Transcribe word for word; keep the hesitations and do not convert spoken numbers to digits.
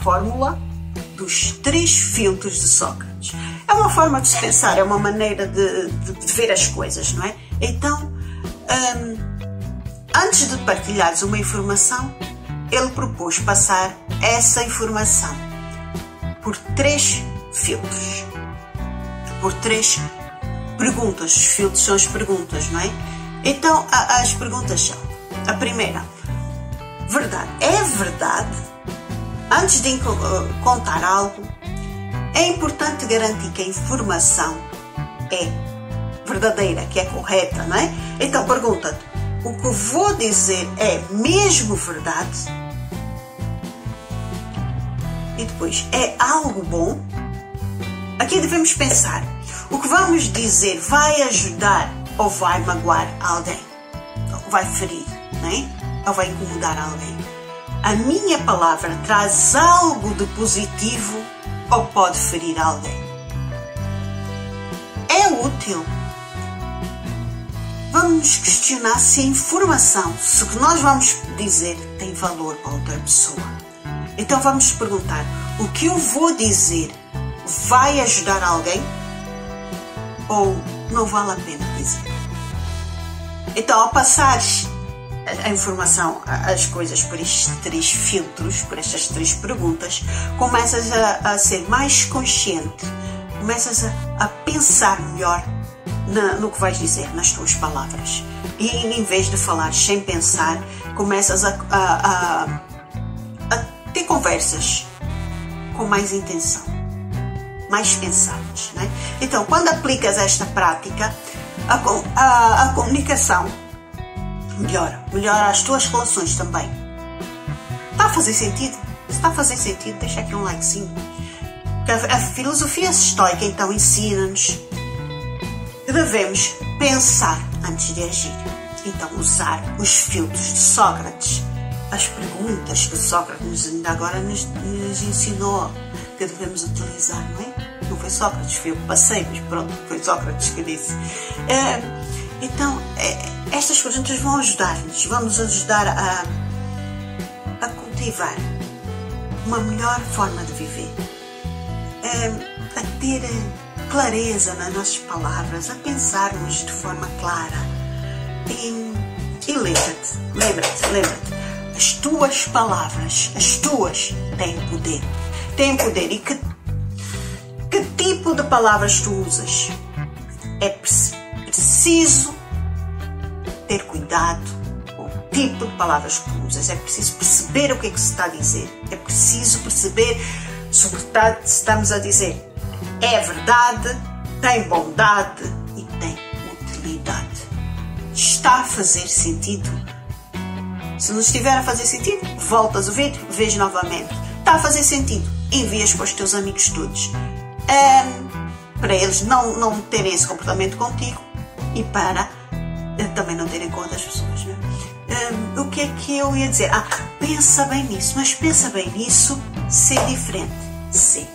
fórmula dos três filtros de Sócrates. É uma forma de se pensar, é uma maneira de, de, de ver as coisas, não é? Então, hum, antes de partilhares uma informação, ele propôs passar essa informação por três filtros, por três perguntas. Os filtros são as perguntas, não é? Então, a, as perguntas são: a primeira, verdade. É verdade? Antes de contar algo, é importante garantir que a informação é verdadeira, que é correta, não é? Então, pergunta-te: o que vou dizer é mesmo verdade? E depois, é algo bom? Aqui devemos pensar: o que vamos dizer vai ajudar ou vai magoar alguém? Ou vai ferir, não é? Ou vai incomodar alguém? A minha palavra traz algo de positivo ou pode ferir alguém? É útil? Vamos nos questionar se a informação, se o que nós vamos dizer tem valor para outra pessoa. Então vamos perguntar: o que eu vou dizer vai ajudar alguém ou não vale a pena dizer? Então, ao passares a informação, as coisas por estes três filtros, por estas três perguntas, começas a, a ser mais consciente, começas a, a pensar melhor na, no que vais dizer, nas tuas palavras. E em vez de falar sem pensar, começas a, a, a, a ter conversas com mais intenção, mais pensadas, né? Então, quando aplicas esta prática, a, a, a comunicação melhora, melhora as tuas relações também. Está a fazer sentido? Se está a fazer sentido, deixa aqui um likezinho. A, a filosofia estoica então ensina-nos que devemos pensar antes de agir. Então, usar os filtros de Sócrates, as perguntas que Sócrates ainda agora nos, nos ensinou que devemos utilizar, não é? Não foi Sócrates, foi eu que passei, mas pronto, foi Sócrates que disse. É, então, é, estas perguntas vão ajudar-nos, vão nos ajudar a, a cultivar uma melhor forma de viver, a, a ter clareza nas nossas palavras, a pensarmos de forma clara. E, e lembra-te, lembra-te, lembra-te, as tuas palavras, as tuas, têm poder. Têm poder. E que, que tipo de palavras tu usas? É preciso ter cuidado com o tipo de palavras que tu usas. É preciso perceber o que é que se está a dizer. É preciso perceber se estamos a dizer é verdade, tem bondade e tem utilidade. Está a fazer sentido? Se não estiver a fazer sentido, voltas o vídeo, vês novamente. Está a fazer sentido? Envias para os teus amigos todos. Um, para eles não, não terem esse comportamento contigo e para também não terem com outras pessoas. Né? Um, o que é que eu ia dizer? Ah, pensa bem nisso, mas pensa bem nisso, ser diferente. Sim.